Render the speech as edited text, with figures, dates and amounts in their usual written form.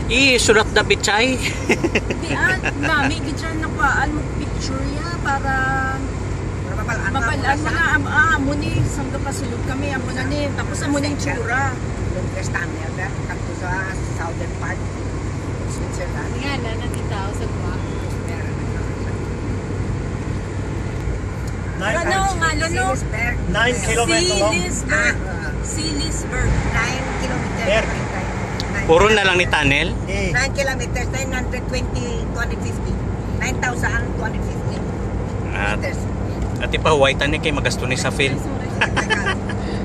Surat da bichay. Diyan, nami gidyan na paan mo picture ya para mapalaan mo na amo ni sangga pasulod kami amo na ni tapos amo na yung tsura. Yung Castaner na kanto sa southern part Switzerland. Nga na nakita sa kuha. Ano nga, ano? 9 kilometers long. Silisberg. 9 kilometers. Berg. Puro na lang ni tunnel. 9 kilometers, 920, 250. 9,250 At meters. ati pa huwaitan ni kay magasto ni sa field.